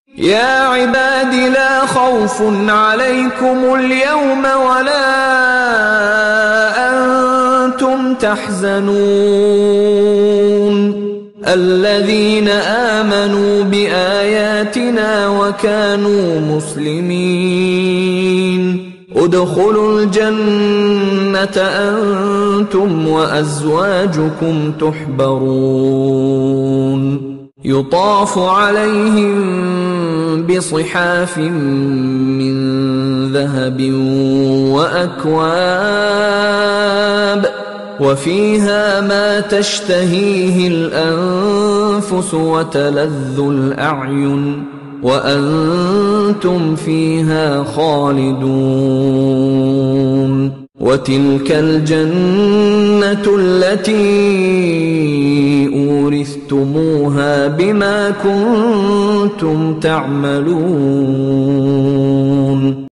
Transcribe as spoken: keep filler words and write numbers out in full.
يا عباد لا خوف عليكم اليوم ولا أنتم تحزنون الذين آمنوا بآياتنا وكانوا مسلمين ادخلوا الجنة أنتم وأزواجكم تحبرون يطاف عليهم بصحاف من ذهب وأكواب وفيها ما تشتهيه الأنفس وتلذ الأعين وأنتم فيها خالدون وتلك الجنة التي أورثتموها بما كنتم تعملون